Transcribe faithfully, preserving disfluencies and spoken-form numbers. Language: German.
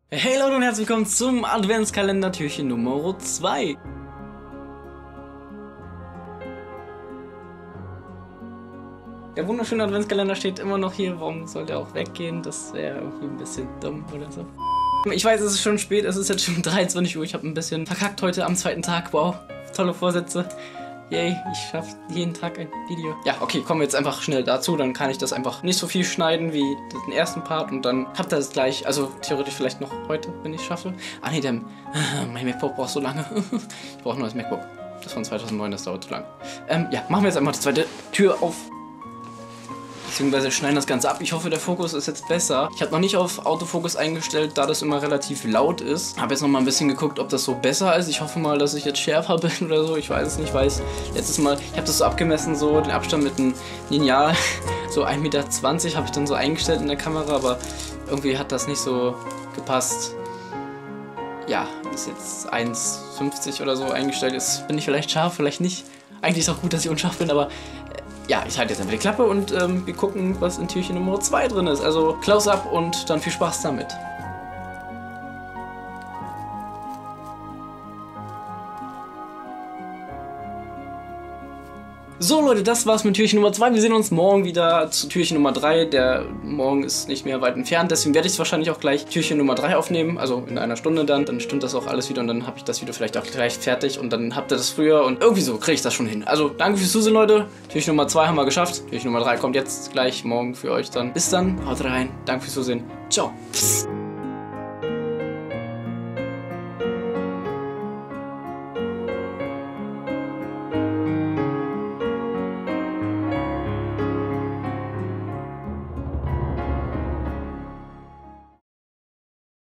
Hey Leute und herzlich willkommen zum Adventskalender-Türchen Nummer zwei. Der wunderschöne Adventskalender steht immer noch hier. Warum soll der auch weggehen? Das wäre irgendwie ein bisschen dumm oder so. Ich weiß, es ist schon spät. Es ist jetzt schon dreiundzwanzig Uhr. Ich habe ein bisschen verkackt heute am zweiten Tag. Wow, tolle Vorsätze. Yay, ich schaffe jeden Tag ein Video. Ja, okay, kommen wir jetzt einfach schnell dazu. Dann kann ich das einfach nicht so viel schneiden wie den ersten Part. Und dann habt ihr das gleich. Also theoretisch vielleicht noch heute, wenn ich es schaffe. Ah nee, der, mein MacBook braucht so lange. Ich brauche ein neues MacBook. Das von zweitausendneun, das dauert zu lang. Ähm, ja, machen wir jetzt einfach die zweite Tür auf. Beziehungsweise schneiden das Ganze ab. Ich hoffe, der Fokus ist jetzt besser. Ich habe noch nicht auf Autofokus eingestellt, da das immer relativ laut ist. Habe jetzt noch mal ein bisschen geguckt, ob das so besser ist. Ich hoffe mal, dass ich jetzt schärfer bin oder so. Ich weiß es nicht, weiß letztes Mal, ich habe das so abgemessen, so den Abstand mit einem Lineal. So ein Meter zwanzig habe ich dann so eingestellt in der Kamera, aber irgendwie hat das nicht so gepasst. Ja, ist jetzt eins fünfzig oder so eingestellt. Jetzt bin ich vielleicht scharf, vielleicht nicht. Eigentlich ist es auch gut, dass ich unscharf bin, aber ja, ich halte jetzt einfach die Klappe und ähm, wir gucken, was in Türchen Nummer zwei drin ist. Also Close-Up und dann viel Spaß damit. So Leute, das war's mit Türchen Nummer zwei. Wir sehen uns morgen wieder zu Türchen Nummer drei. Der Morgen ist nicht mehr weit entfernt, deswegen werde ich wahrscheinlich auch gleich Türchen Nummer drei aufnehmen. Also in einer Stunde dann. Dann stimmt das auch alles wieder und dann habe ich das Video vielleicht auch gleich fertig. Und dann habt ihr das früher und irgendwie so kriege ich das schon hin. Also danke fürs Zusehen, Leute. Türchen Nummer zwei haben wir geschafft. Türchen Nummer drei kommt jetzt gleich morgen für euch dann. Bis dann, haut rein. Danke fürs Zusehen. Ciao.